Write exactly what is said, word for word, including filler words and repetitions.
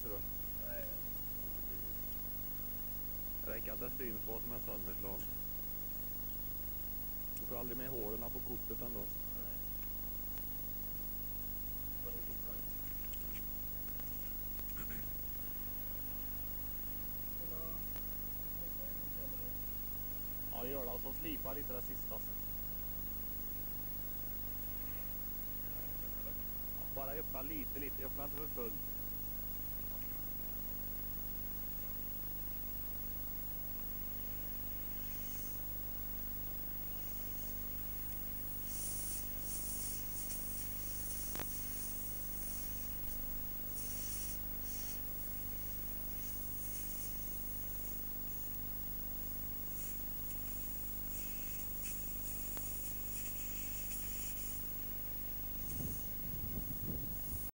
ser du. Nej. Det räcker att det syns vad som är sönderslag. Du får aldrig med hålen på kortet ändå. Nej. Vad är det tokar? Ja, gör det. Och så slipa lite det sista sen. Ja, bara öppna lite, lite. Öppna inte för fullt.